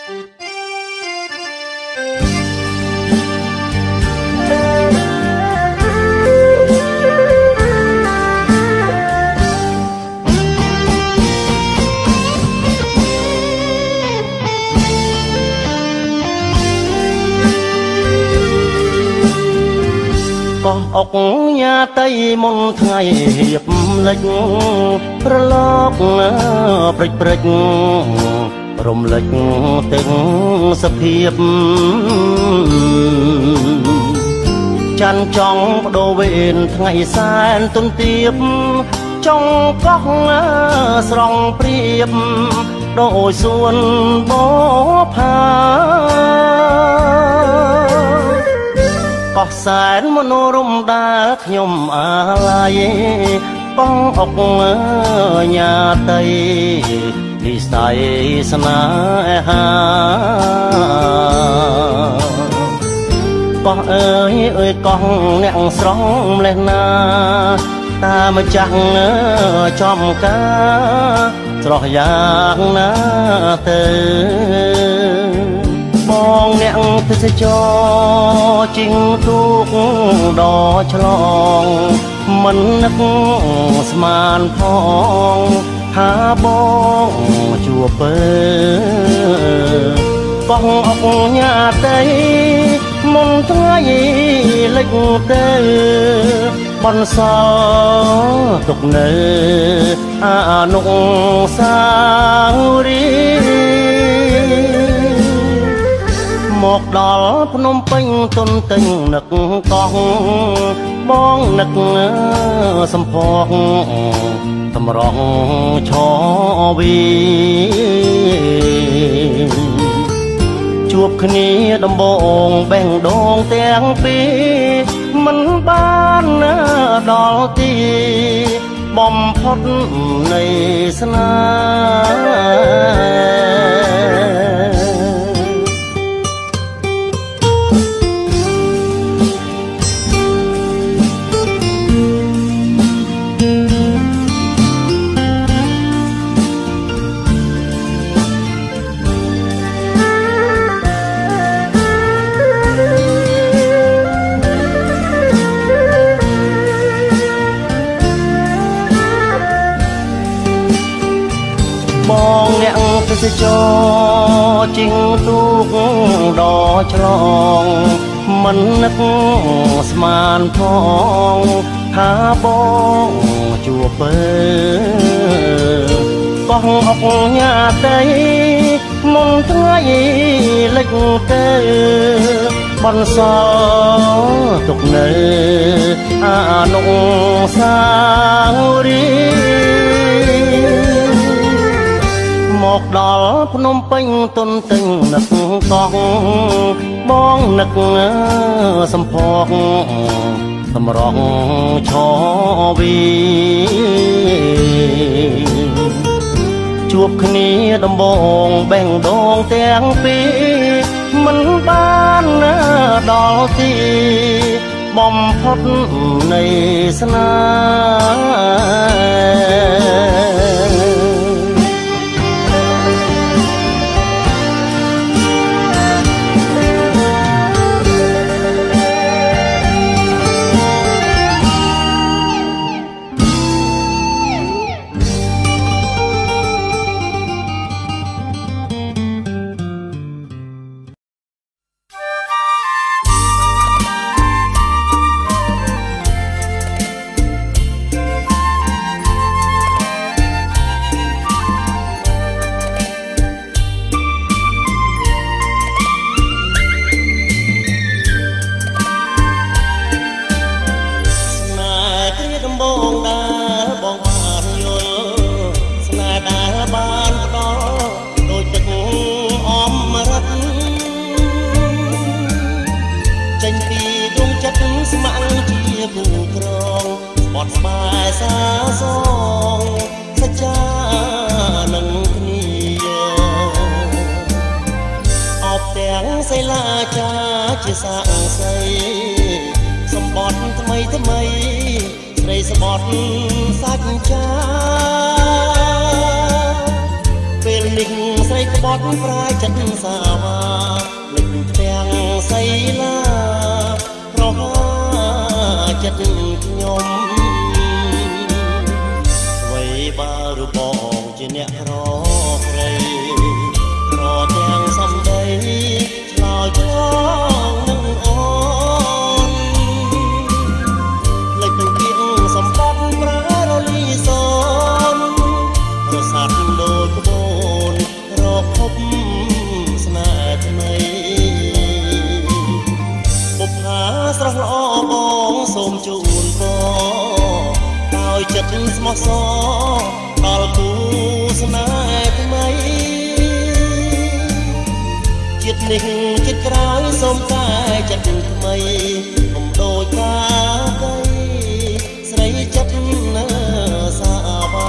កោះអុកញ៉ាតៃមុនថ្ងៃហៀបលិចប្រឡប់ព្រិចព្រិចរំលេចទាំងសភាពចាន់ចង់បដូរវេនថ្ងៃសែនទុនទៀបចង់កោះស្រង់ព្រៀបដោយសួនបផាកោះសែនមនោរម្យដែលខ្ញុំអាឡ័យបងអុកញ៉ាតៃនិស័យស្នេហាកោះអើយកោះអ្នកស្រងម្លេះណាតាមចាស់ចំការស្រស់យ៉ាងណាទៅបងអ្នកទេសចរជីងទូកដល់ឆ្លងមិននឹកស្មានផងថាបងជួបពើបងអុកញ៉ាតៃមុនថ្ងៃលិចទៅបនសល់ទុកនៅអនុស្សាវរីយ៍មកដល់ភ្នំពេញទុនទិញនឹកកោះបងនឹកសំភកតម្រង់ឈវីជួបគ្នាដំបងបេះដូងទាំងពីរមិនបានដល់ទីបំផុតនៃស្នេហ៍បងអ្នកទេសចរជីងទូកដល់ឆ្លងមិននឹកស្មានផងថាបងជួបពើកោះអុកញ៉ាតៃមុនថ្ងៃលិចទៅបនសល់ទុកនៅអនុស្សាវរីយ៍មកដល់ភ្នំពេញទុនទិញនឹកកោះបងនឹកសំភកតម្រង់ឈវីជួបគ្នាដំបងបេះដូងទាំងពីរមិនបានដល់ទីបំផុតនៃស្នេហ៍ស្បែសាសងសច្ចានឹងគ្នាអបទាំងសីលាចាជាសាក់សីសម្បត្តិថ្មីថ្មីស្រីស្បត់សច្ចាពេលនេះសស្រីក្បត់ប្រាយចិត្តសាវាលិចផ្ទាំងសីឡាប្រហាចិត្តខ្ញុំអ្វីបើរូបបងជាអ្នករព្រៃរទាំងសំដីឆ្លើយឆ្លងនឹងអូនលេចគៀងសម្បត្តិប្រើរលីសនរសាត់ដូចក្បូនរកភពស្នេហ៍ថ្មីបុប្ផាស្រស់ល្អបងសូមជូនពរដោយចិត្តស្មោះសរដល់គូស្នេហ៍ថ្មីជាតិនេះជាតិក្រោយសូមតែចិត្តថ្មីកុំដូចកាកៃស្រីចិត្តសាវា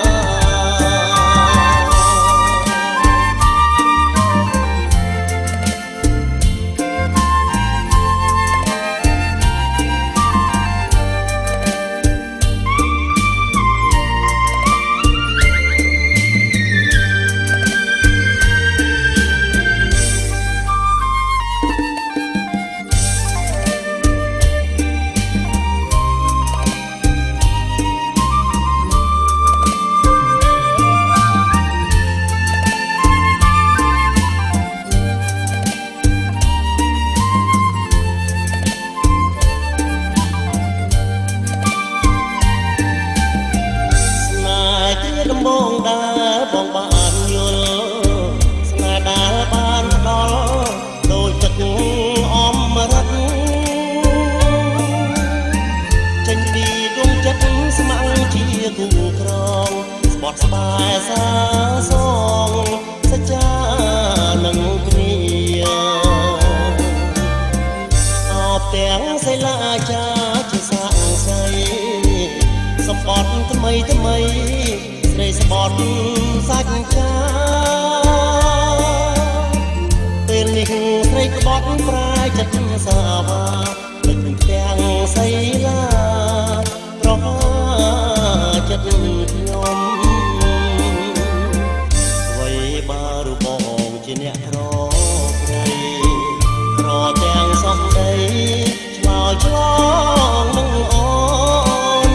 ស្បែសាសងសច្ចានឹងគ្នាអបទាំងសិលាចាជាសាក់សៃសម្បត្តិថ្មីថ្មីស្រីស្បត់សាច់ចាពេលនេះស្រីក្បត់ប្រាយចិត្តសាវាពេញទាំងសិលាប្រហាចិត្តខ្ញុំជាអ្នករព្រៃរទាំងសំដីឆ្លើយឆ្លងនឹងអូន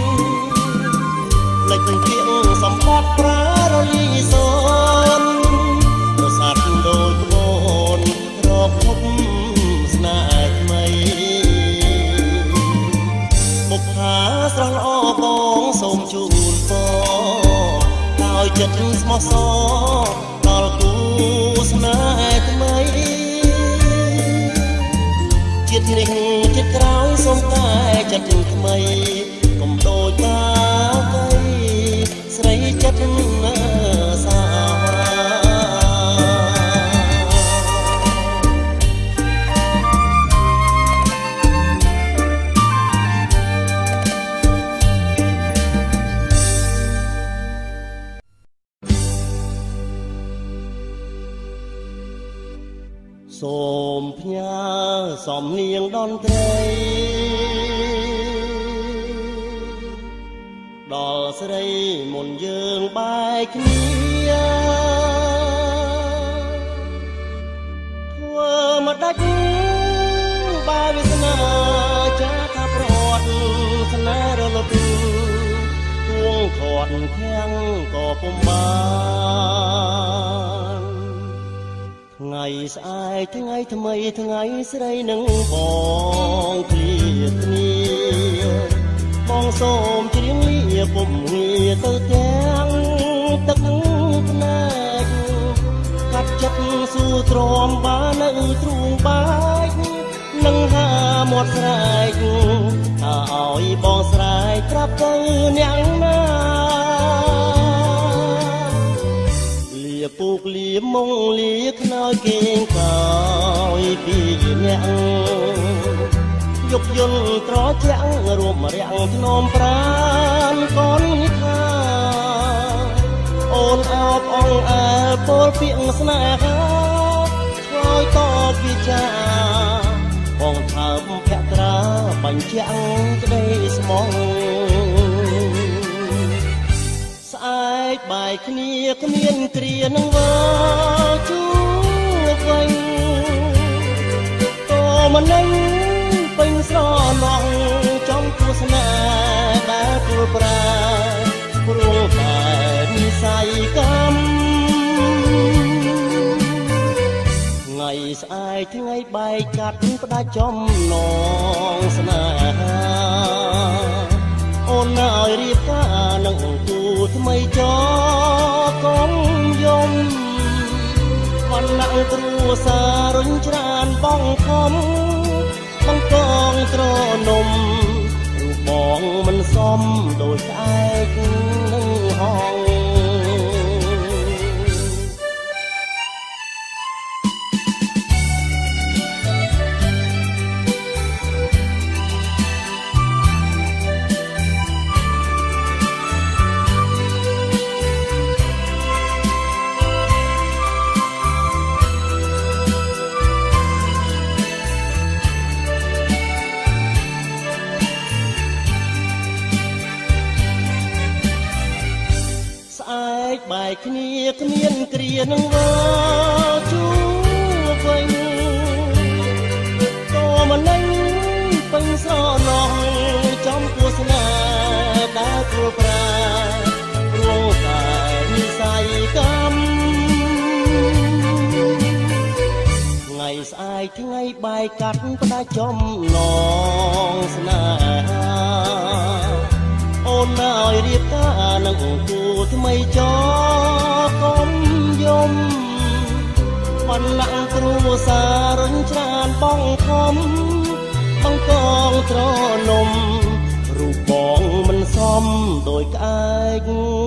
លេចគៀងសម្បត្តិប្រើរលីសនរសាត់ដូចក្បូនរកភពស្នេហ៍ថ្មីបុប្ផាស្រស់ល្អបងសូមជូនពរដោយចិត្តស្មោះសរដល់គូស្នេហ៍ថ្មីជាតិនេះជាតិក្រោយសូមតែចិត្តថ្មីកុំដូចកាកៃស្រីចិត្តសាសូមផ្ញើសំនៀងតន្ត្រីដល់ស្រីមុនយើងបែកគ្នាធ្វើមកដាច់បើវាសនាចាថាប្រត់ស្នេហ៍រលត់ទួងខាត់ខាំងក៏ពុំបានថ្ងៃស្អែកថ្ងៃថ្មីថ្ងៃស្រីនឹងបងឃ្លាគ្នាបងសូមច្រៀងលាពុំងារទៅទាំងទឹកភ្នែកកាត់ចិត្តស៊ូទ្រាំបាននៅទ្រូងបែកនឹងហាមាត់ស្រែកថាឲ្យបងស្រែកប្រាប់ទៅអ្នកណាពូកលៀមងលៀខ្នើយគេងកោយពីអ្នកយប់យន្តត្រជាក់រួមរាំងធ្នមប្រានកូនថាអូនអោបអងអើពលពាក្យស្នេហាឆ្លើយតបវិចាបងថើបភក្ត្រាបញ្ជាក់ក្តីស្មងស្អែកបាយគ្នាគ្មានគ្រានឹងវើជួបវិញក៏មិននឹងពេញស្រឡងចំទស្សនាដែលគួរប្រាព្រោះតែនិស័យកម្មថ្ងៃស្អែកថ្ងៃបែកកាត់ផ្ដាច់ចំណងស្នេហាអូនឲ្យរៀបការនឹងគូថ្មីចកុំយំវណ្ណៈគ្រួសាររុញច្រានបងខំបង្កងត្រនំរូបបងមិនសមដូចក្អែកនឹងហងបែកគ្នាគ្មានគ្រានឹងវើជួបវិញក៏មិននឹងពេញស្រឡងចំទស្សនាដែលគួរប្រាព្រោះតែនិស័យកម្មថ្ងៃស្អែកថ្ងៃបែកកាត់ផ្ដាច់ចំណងស្នេហាអូនឲ្យរៀបការនឹងគូថ្មីចកុំយំវណ្ណៈគ្រួសាររុញច្រានបងខំបង្កងត្រនំរូបបងមិនសមដូចក្អែក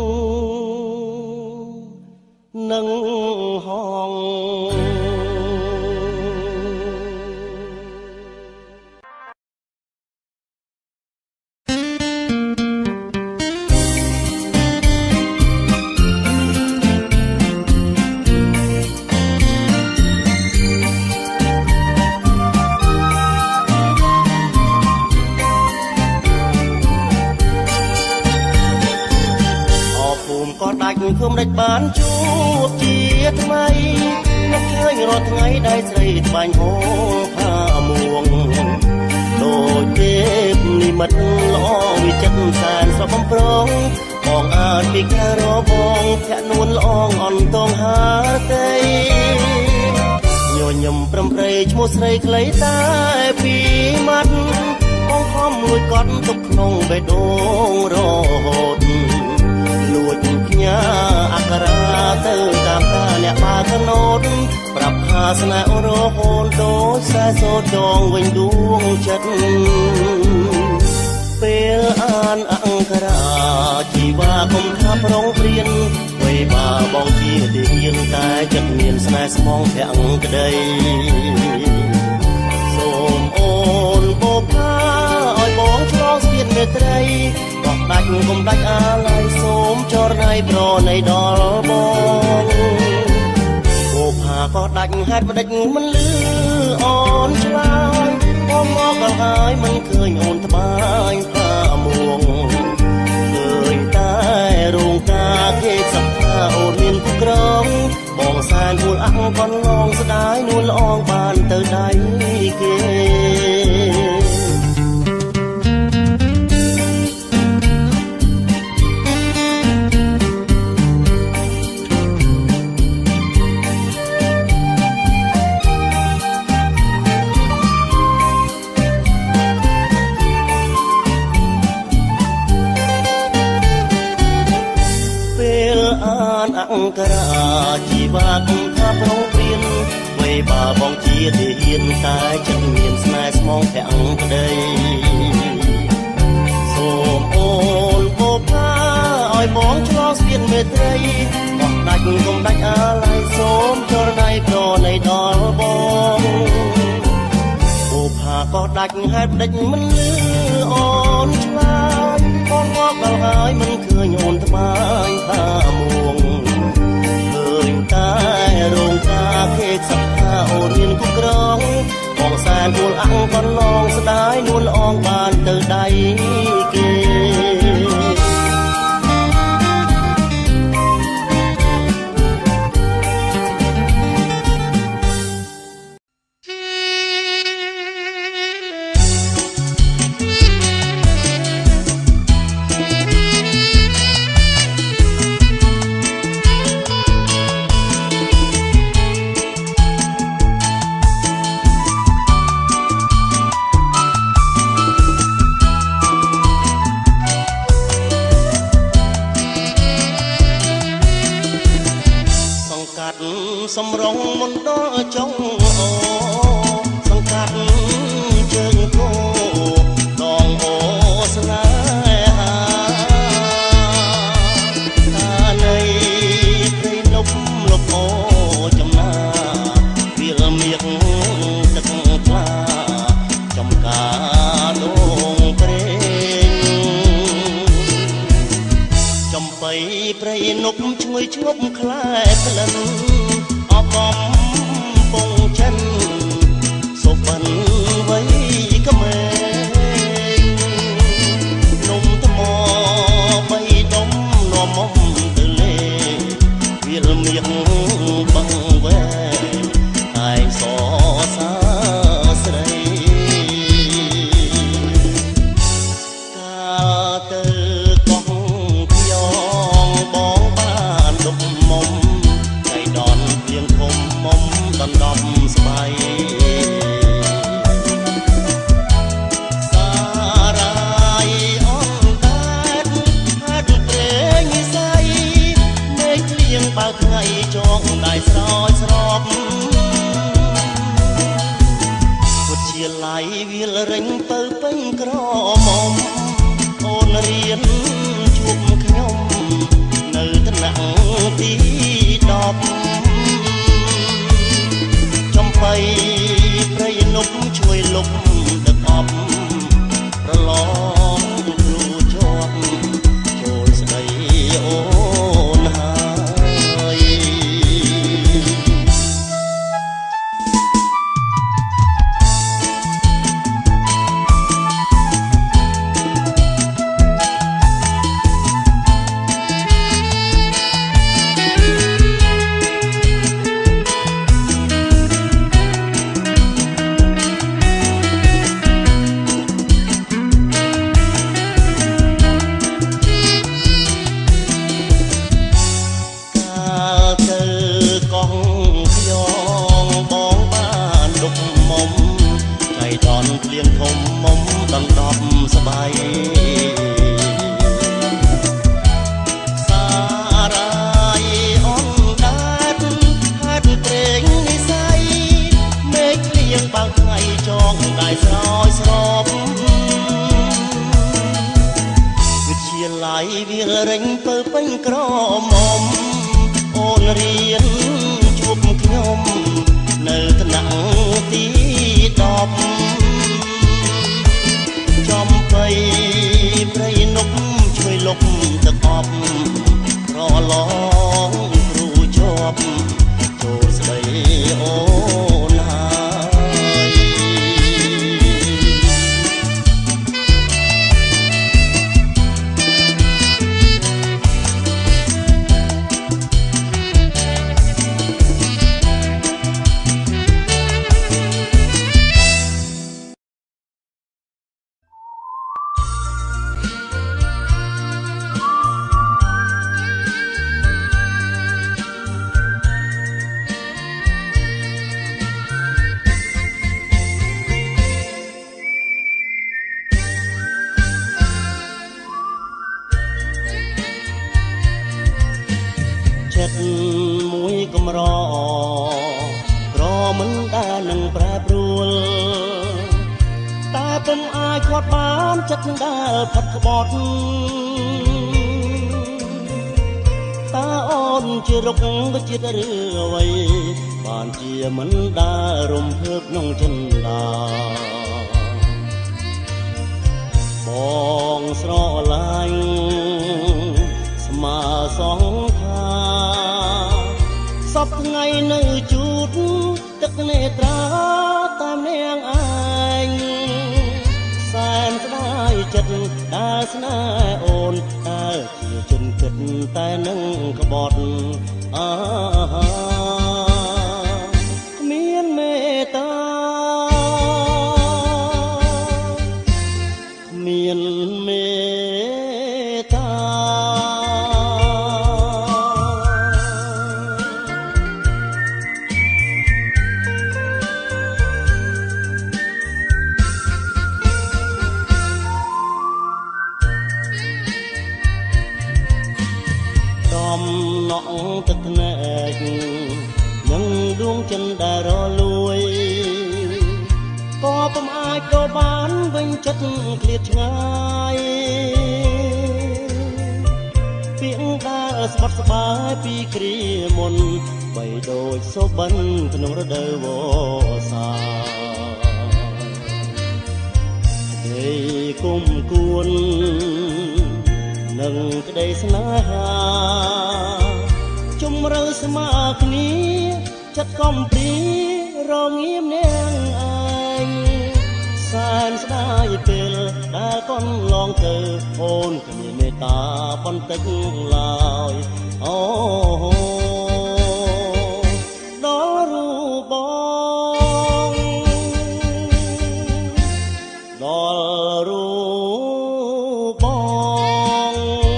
នឹងហងដាច់គុំដាច់បានជួបជាថ្មីនឹកឃើញរាល់ថ្ងៃដែលស្រីត្បាញហូរផាមួងដូចទេពនិមិត្តល្អវិចិត្រសែនស្រស់បំប្រងបងអាចពីក្រៅរបងភ័ក្រនួនល្អងអន់តងហាតីញញឹមប្រំប្រែឈ្មោះស្រីខ្លីតែពីម៉ាត់បងខំលួចកត់ទុកក្នុងបេះដូងរហូតលួចផ្ញើអក្សរាទៅតាមការអ្នកបើកណូតប្រាប់ថាស្នេហ៍រហូតដូចខ្សែសូត្រចងវិញដួងចិត្តពេលអានអង្សរាជីវាកុំថាប្រងព្រៀនវ័យបាបងជាទាហានតែចិត្តមានស្នេហ៍ស្មងប្រាំងក្តីសូមអូនបបផាឲ្យបងឆ្លងស្ពានមេត្រីក៏ដាច់គុំដាច់អាឡ័យសូមចរណៃប្រណីដល់បងបបផាក៏ដាច់ហេតុមិនដាច់មិនលឺអូនឆ្លើយបងមកដល់ហើយមិនឃើញអូនត្បាញផាមួងឃើញតែរោងការគេសប្តាហ៍អូនមានគ្រប់ក្រងបងសែនពួលអាក់កនឡងស្ដាយនួនល្អងបានទៅដៃគេអង្គរាជីវាគុំថាប្រងព្រៀនវ័យបាបងជាទាហានតែចិត្តមានស្នេហ៍ស្មងប្រាំងក្តីសូមអូនបបផាឲ្យបងឆ្លងស្ពានមេត្រីបោះដាច់គុំដាច់អាឡ័យសូមចរណៃប្រណីដល់បងបបផាក៏ដាច់ហេតុដាច់មិនលឺអូនឆ្លើយបងមកដល់ហើយមិនឃើញអូនត្បាញផាមួងតែរោងការគេសប្តាហ៍អូនមានគ្រប់ក្រងបងសែនពួលអាក់កនឡងស្ដាយនួនល្អងបានទៅដៃគេសំរងមុនដល់ចុងអូសង្កាត់ជើងគោដងអូស្នេហាថានៃព្រៃនប់លប់អូចំណាវាលមៀកទឹកថ្លាចំការដងព្រេងចំបៃព្រៃនប់ឈ្ងុយឈ្ងប់ខ្លែក្លិនអបអំពងចិនសុបិនវ័យក្មេងនំថ្មបីដុំនាំមុំទៅលេវាលមៀងបងវែឯងសសាស្រីកាទៅកោះខ្យងបងបានដុំមុំដៃដនទៀងធំមុំដណ្ដប់ស្បៃសារ៉ាយអនដែតហាត់ព្រេងនិស័យមេឃលៀងបើថ្ងៃចងដៃស្រោចស្រពពុតជាឡៃវាលរិញទៅពេញក្រមុំអូនរៀនជួបខ្ញុំនៅថ្នាក់ទី10ចំបៃព្រៃនប់ជួយលុបដឹកអប់ប្រឡងគ្រូជាប់ចូលស្ដីអូនហើយលៀងធំមុំដណ្ដប់ស្បៃសារ៉ាយអនដែតហាត់ព្រេងនិស័យមេឃលៀងបើថ្ងៃចងដៃស្រោចស្រពវិទ្យាល័យវាលរិញទៅពេញក្រមុំអូនរៀនជួបខ្ញុំនៅថ្នាក់ទី10ចំបៃព្រៃនប់ជួយលុបទឹកអប់ប្រឡងគ្រូជាប់ចូលស្ដីអូនហើយចិត្តមួយកម្រក្រមិនដែលនឹងប្រែប្រួលតែពុំអាចខាត់បានចិត្តដែលផិតក្បត់តើអូនជារុកវិជាតិឬអ្វីបានជាមិនដែលរំភើបក្នុងចិន្តាបងស្រឡាញ់ស្មើសងសពថ្ងៃនៅជូតទឹកនេត្រាតាមនាងឯងសែនស្ដាយចិត្តដែលស្នេហ៍អូនតែជាជនគិតតែនឹងក្បត់គ្មានមេត្តាគ្មានមេត្តាដំណក់ទឹកភ្នែកចិនដែលរលួយក៏ពុំអាចទៅបានវិញចិត្តឃ្លាតឆ្ងាយពាក្យដែលស្បត់ស្បាយពីគ្រាមុនបីដូចសូបិនក្នុងរដូវវស្សាដីគុំគួននឹងក្តីស្នេហាជំរឿស្មើគ្នាចិត្តកំព្រីរងាមនាងឯងសែនស្ដាយពេលដែលកូនឡងទៅអូនគ្មានមេត្តាបន្តិចឡើយអូដល់រូបបងដល់រូបបង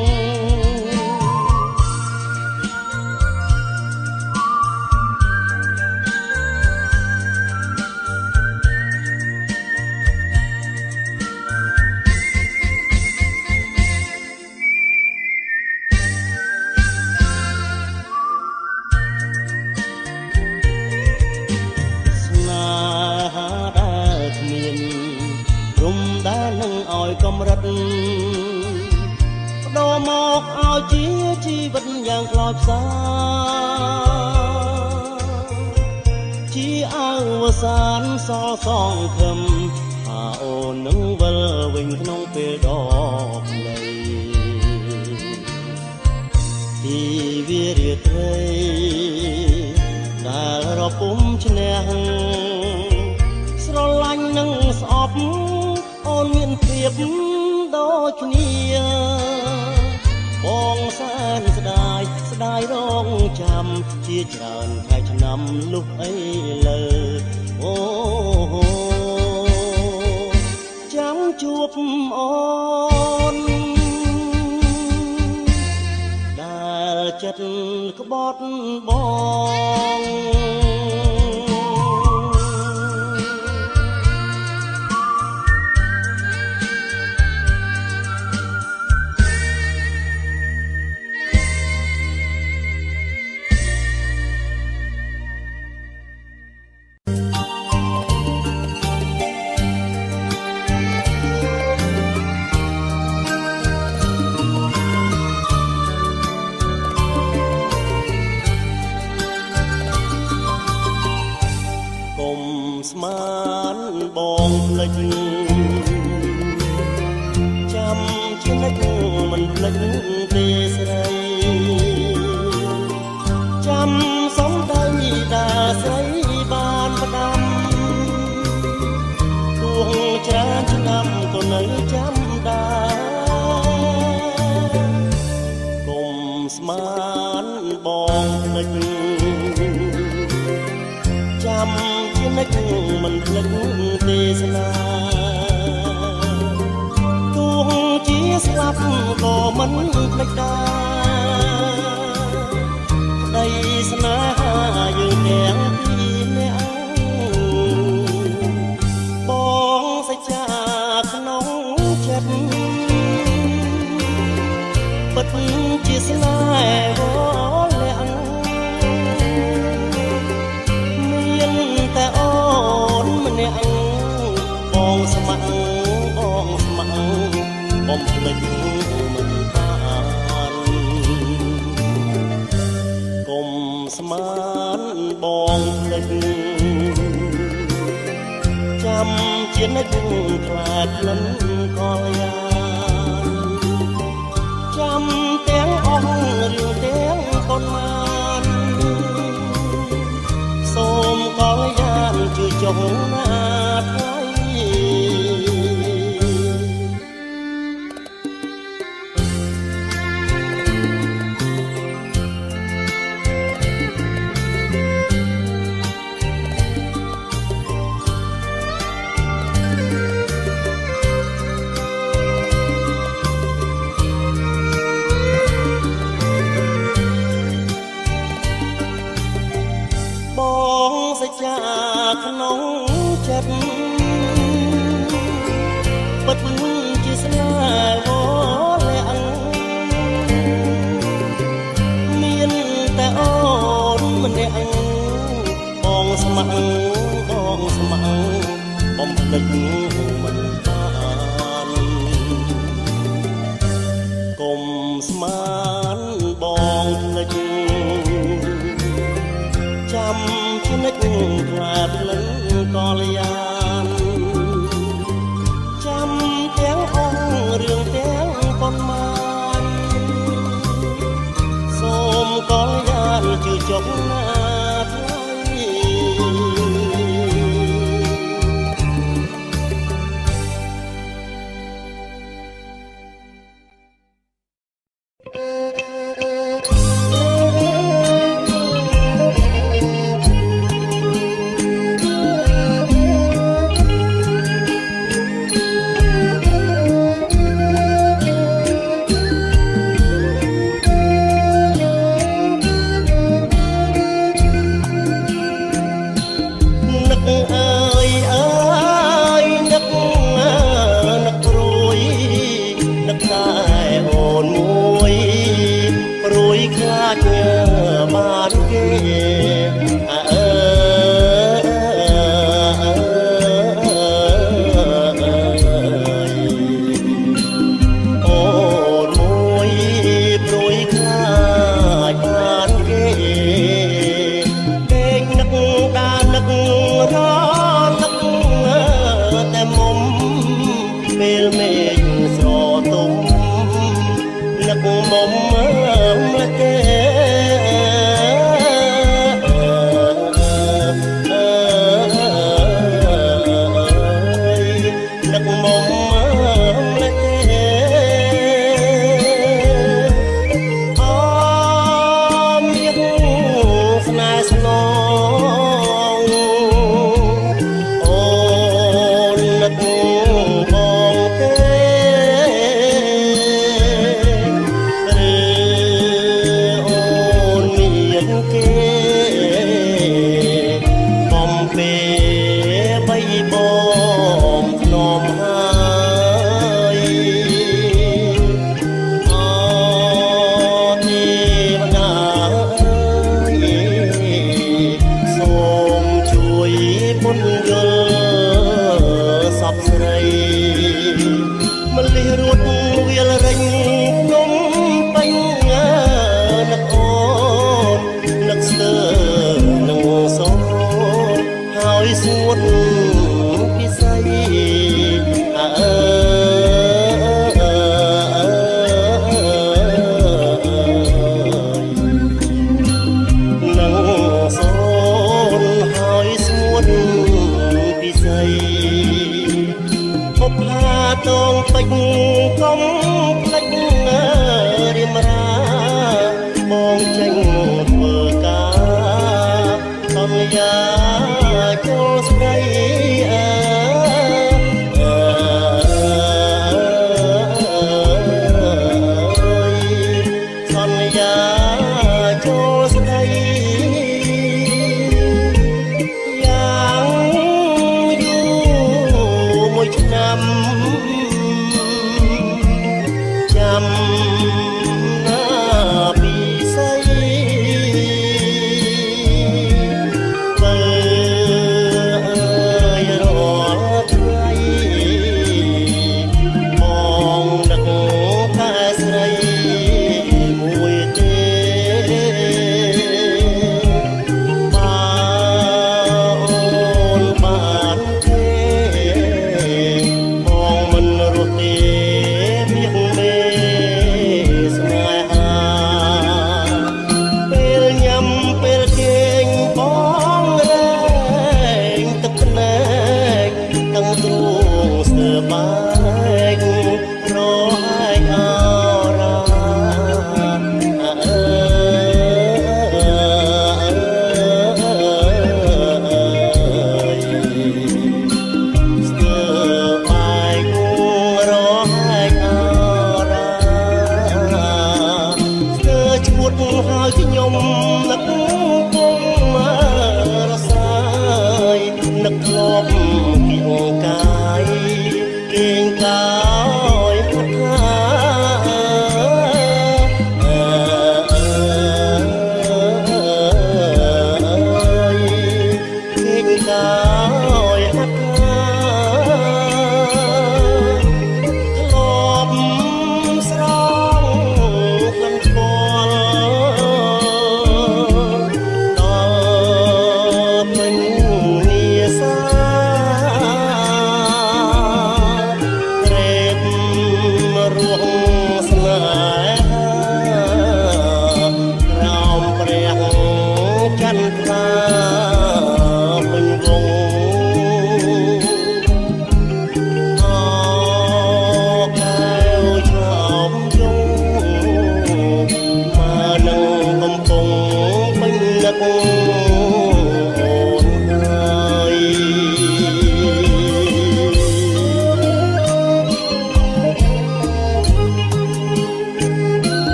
កម្រិតបដូរមកឲ្យជាជីវិតយ៉ាងខ្លោចផ្សាជាអវសានសល់សងខឹមថាអូននឹងវិលវិញក្នុងពេលដ៏ផ្លៃទីវារាត្រីដែលរពុំឈ្នះស្រឡាញ់នឹងស្អប់អូនមានភាពដូចគ្នាបងសែនស្ដាយរងចាំជាច្រើនខែឆ្នាំលុះអីលើអូចាំជួបអូនដែលចិត្តក្បត់បងស្មានបងភ្លេចចាំជានិចមិនភ្លេចទេស្រីចាំសំដីដែលស្រីបានផ្ដាំទួងច្រើនឆ្នាំក៏នៅចាំដែរកុំស្មានបងភ្លេចចាំនិចមិនភ្លេចទេសនាទោះជាស្លាប់ក៏មិនភ្លេចដែរក្តីស្នេហាយើងទាំងពីរនាក់បងសច្ចាក្នុងចិត្តពិតជាស្នេហ៍វលាក់តែអូនម្នាក់បងស្ម័គ្របំភ្លេចមិនបានកុំស្មានបងភ្លេចចាំជានិចខ្លាចលិនក៏យ៉ាចាំទាំងអស់រឿងទាំងកូនបានសូមកលយ៉ាងជួយចុងណាថ្លៃបងសច្ចាក្នុងចិត្តពិតជាស្នេហ៍វលាក់មានតែអូនម្នាក់បស្ម័គ្របងស្ម័គ្របំភ្លេចមិនបានកុំស្មានបងភ្លេចចាំឆ្និចខ្លាបលិនកលយានចាំទាំងអស់រឿងទាំងប៉ុន្មានសូមកលយានជឿចុកណាថ្លៃ Hãy subscribe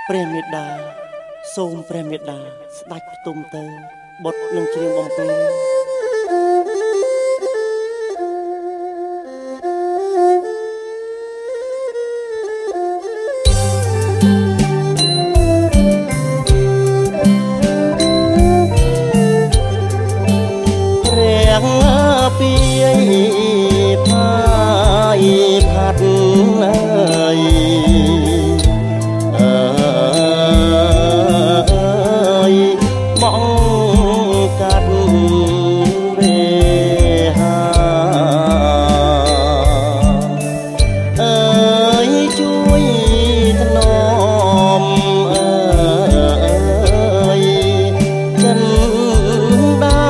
ព្រះមេដាសូមព្រះមេដាស្ដេចផ្ទុំទៅបុត្រនឹងជ្រាបអំពីពីផាយផាត់អើយបងកាត់រេហាអើយជួយថ្នមអើយចិនដា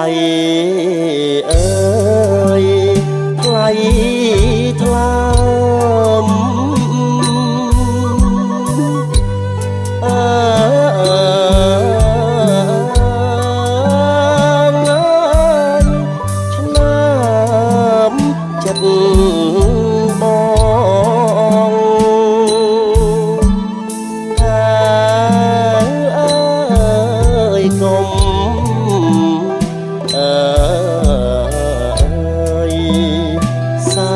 អើយថ្លៃថ្លាមឆ្នាំចិត្តបងអើយគុំអើយសៅ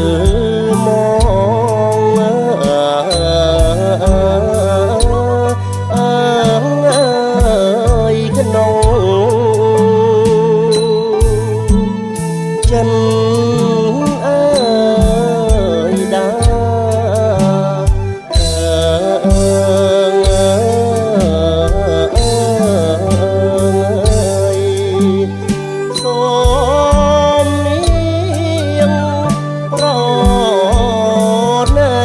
មកក្នុងចិនអើយដាសូមនាងប្រណី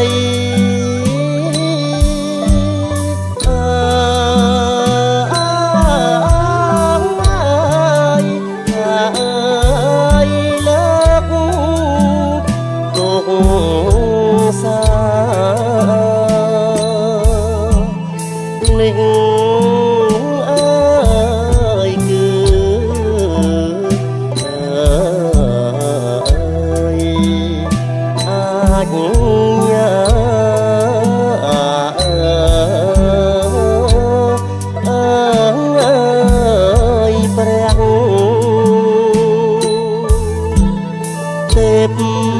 នេះអើយគឺអាចញ៉ាព្រះទេព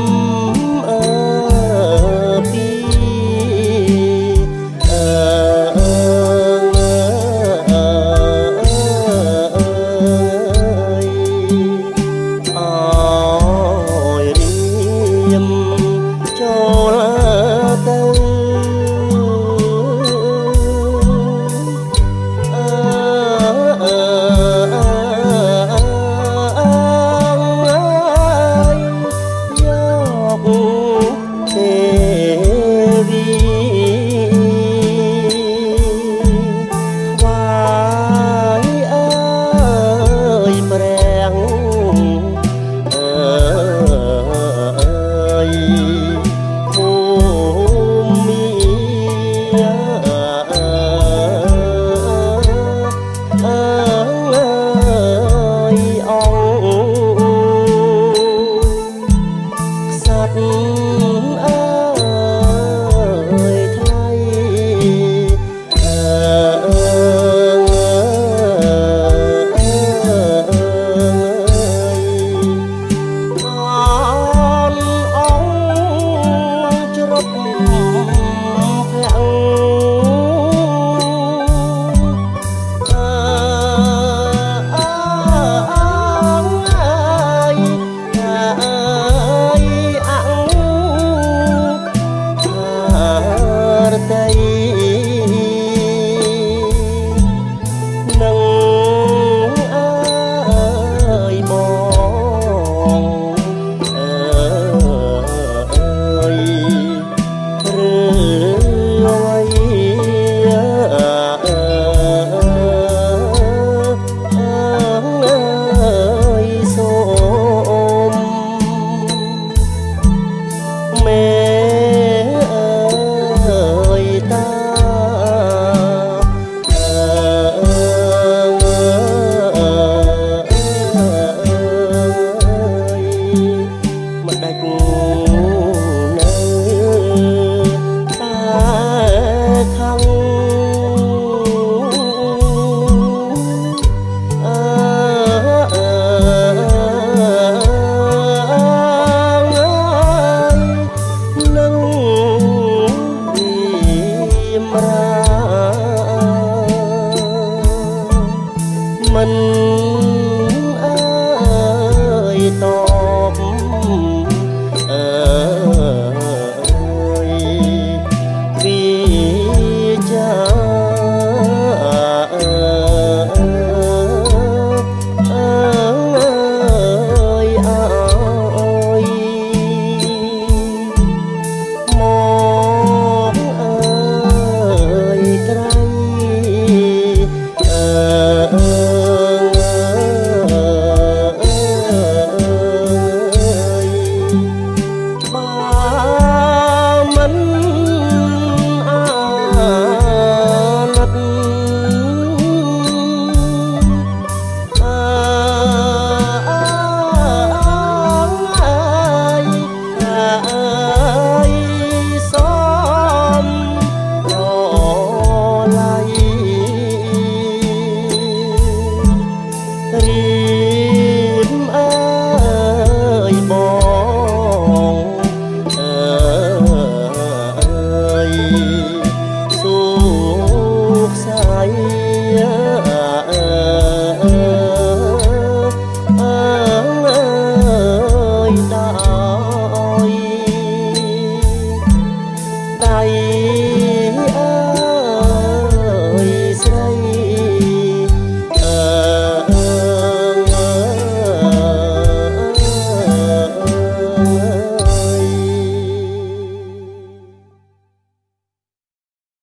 ពីចូលទៅយកទេវីថ្វាយអើយព្រះអើយភូមិក្សត្រអើយថ្លៃអនអង្គជ្រប់ផ្លាំងនឹងអើយបងអើយឬអ្វីសូមមេអើយតាម្ដេច